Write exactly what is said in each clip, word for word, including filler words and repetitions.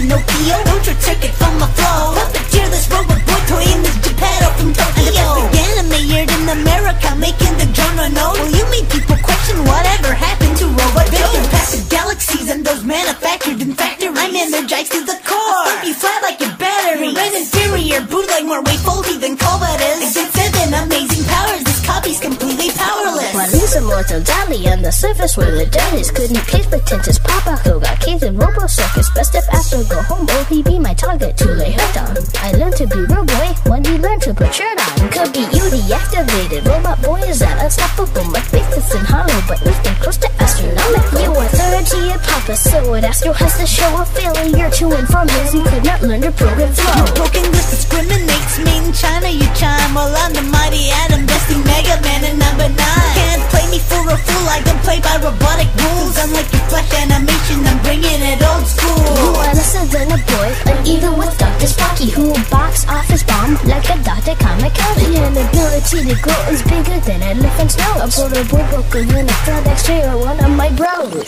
Pinocchio. Don't your ticket from the flow. Puppeteer this Robotboy toy in this Geppetto from Tokyo. The animated in America, making the genre know. Well, you make people question whatever happened to Robot Vision past the galaxies and those manufactured in factories. I'm energized to the core. I'll you flat like your battery. Red inferior, bootleg more way faulty than Cobalt is. Exhibit seven amazing powers. This copy's completely powerless. One is immortal, dolly on the surface where the dirt is. Couldn't please pretentious Papa who got kids in Robo Circus. Best if Astro go home, will he be my target to lay hurt on? I learned to be Roboy when he learned to put shirt on. Could be you deactivated. Robot Boy is that unstoppable. My faith is in hollow, but lifting close to astronomical. You are third to your Papa, so what Astro has to show a failure to inform his he could not learn to program flow. Your broken English discriminates. Made in China, you chime. While I'm the mighty Atom, besting Mega Man and number nine. Can't play me for a fool. I can play by robotic rules. Unlike your flash animation, I'm bringing it old school. You are lesser than a boy, and even with Doctor Sparky, who will box off his bomb like a Doctor Kamikaze. The inability to grow is bigger than elephant's nose. A photo boy broke a unit, thought X-ray or one of my bros.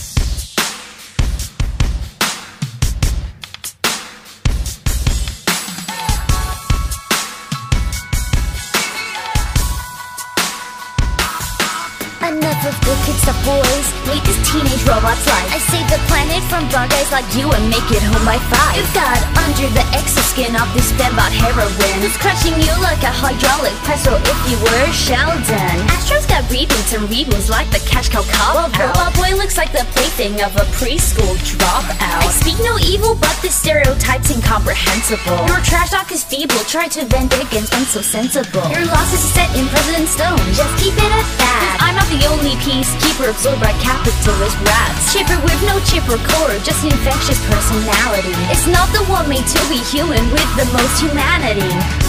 Enough of the kids, the boys. Lead this teenage robot's life. I save the planet from bad guys like you and make it home by five. You got under the exoskin of this bad heroin. It's crushing you like a hydraulic press, or if you were Sheldon. Astro's got readings and read ones like the cash cow cop. Robot Boy looks like the plaything of a preschool dropout. I speak no evil, but this stereotype's incomprehensible. Your trash talk is feeble, try to vent against one so sensible. Your loss is set in President Stone, just keep it at that. I'm not the only peacekeeper absorbed by capitalist rats. Chipper with no chipper core, just infectious personality. It's not the one made to be human with the most humanity.